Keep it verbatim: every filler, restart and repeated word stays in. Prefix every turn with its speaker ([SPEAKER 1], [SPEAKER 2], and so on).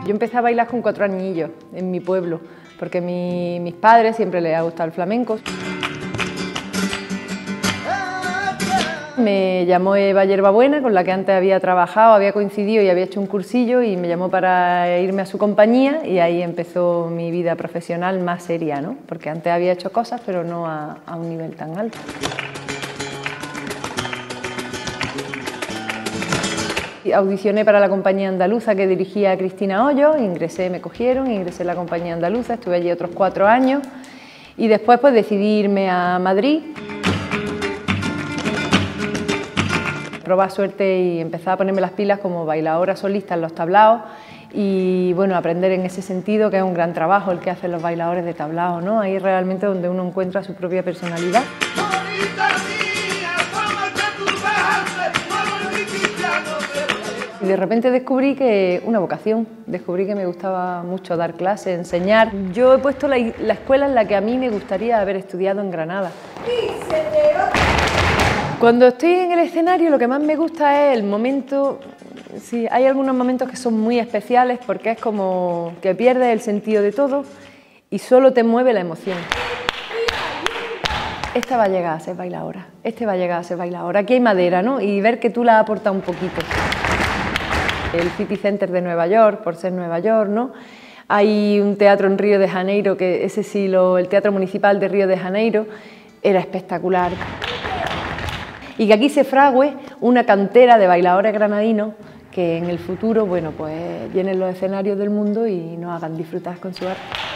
[SPEAKER 1] Yo empecé a bailar con cuatro añillos en mi pueblo, porque a mi, mis padres siempre les ha gustado el flamenco. Me llamó Eva Yerbabuena, con la que antes había trabajado, había coincidido y había hecho un cursillo, y me llamó para irme a su compañía, y ahí empezó mi vida profesional más seria, ¿no? Porque antes había hecho cosas, pero no a, a un nivel tan alto. Audicioné para la compañía andaluza que dirigía Cristina Hoyos, ingresé, me cogieron, ingresé en la compañía andaluza, estuve allí otros cuatro años y después pues decidí irme a Madrid. Probar suerte y empezar a ponerme las pilas como bailadora solista en los tablaos y bueno, aprender en ese sentido, que es un gran trabajo el que hacen los bailadores de tablao, ¿no? Ahí realmente donde uno encuentra su propia personalidad. Y de repente descubrí que una vocación, descubrí que me gustaba mucho dar clases, enseñar. Yo he puesto la, la escuela en la que a mí me gustaría haber estudiado en Granada. Cuando estoy en el escenario lo que más me gusta es el momento, sí, hay algunos momentos que son muy especiales porque es como que pierdes el sentido de todo y solo te mueve la emoción. Esta va a llegar a ser bailadora, este va a llegar a ser bailadora, aquí hay madera, ¿no? Y ver que tú la has aportado un poquito. El City Center de Nueva York, por ser Nueva York, ¿no? Hay un teatro en Río de Janeiro, que ese sí, lo, el Teatro Municipal de Río de Janeiro, era espectacular. Y que aquí se frague una cantera de bailadores granadinos que en el futuro, bueno, pues llenen los escenarios del mundo y nos hagan disfrutar con su arte.